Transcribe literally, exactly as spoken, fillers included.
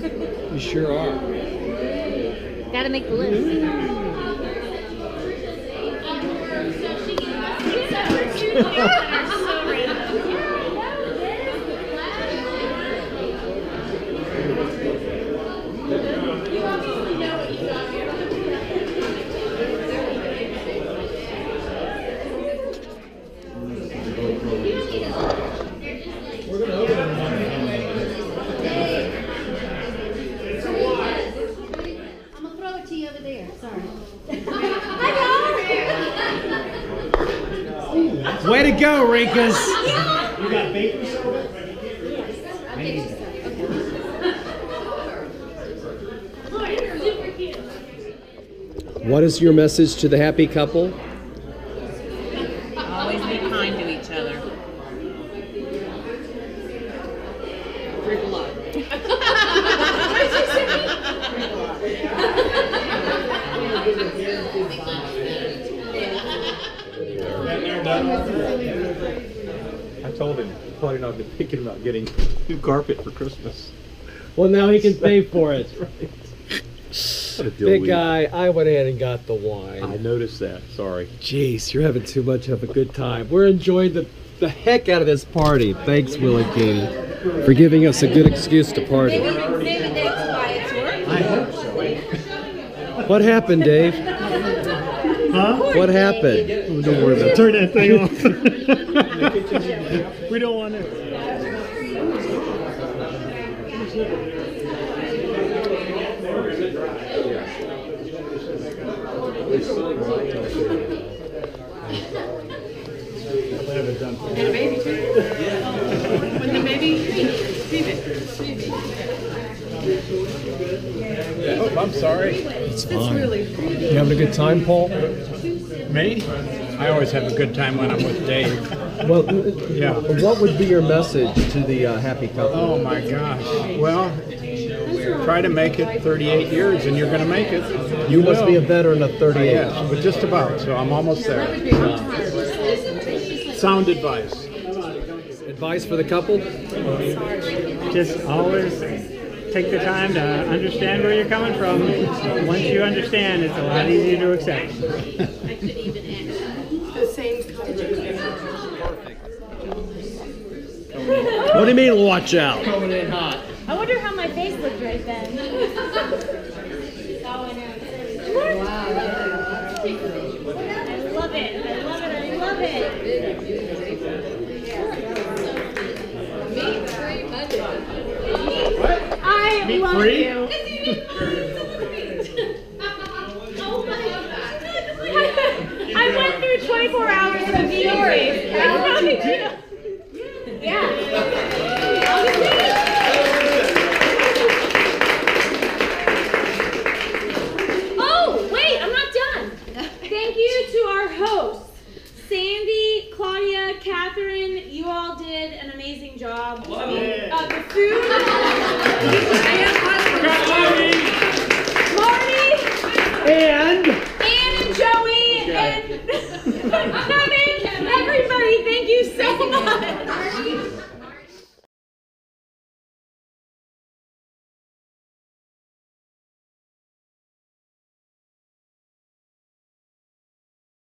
You sure are. Gotta make the list. Way to go, Renkes! You got baking soda? What is your message to the happy couple? Always be kind to each other. Drink a lot. I told him, probably not been thinking about getting new carpet for Christmas. Well, now he can pay for it. Right. What a deal Big we- guy, I went ahead and got the wine. I noticed that, sorry. Jeez, you're having too much of a good time. We're enjoying the, the heck out of this party. Thanks, Will and Katie, for giving us a good excuse to party. Maybe, maybe that's why it's working. I hope so. What happened, Dave? Huh? What happened? Oh, don't worry about it. Turn that thing off. We don't want to. And a baby too. When the baby, leave it. Oh, I'm sorry. It's fine. You having a good time, Paul? Me? I always have a good time when I'm with Dave. Well, Yeah. what would be your message to the uh, happy couple? Oh my gosh. Well, try to make it thirty-eight years and you're going to make it. You must will. be a veteran of thirty-eight. Yes, but just about, so I'm almost there. Sound advice. Advice for the couple? Just always take the time to understand where you're coming from. Once you understand, it's a lot easier to accept. What do you mean, watch out? I wonder how my face looked right then. Wow. I love it. I love it. I love it. I love free? you. I went through twenty-four hours of being free. Yeah. Oh, wait, I'm not done. Thank you to our hosts, Sandy, Claudia, Catherine. You all did an amazing job. Uh, the food. Marty. And Ann and Joey and coming. Everybody, thank you so much.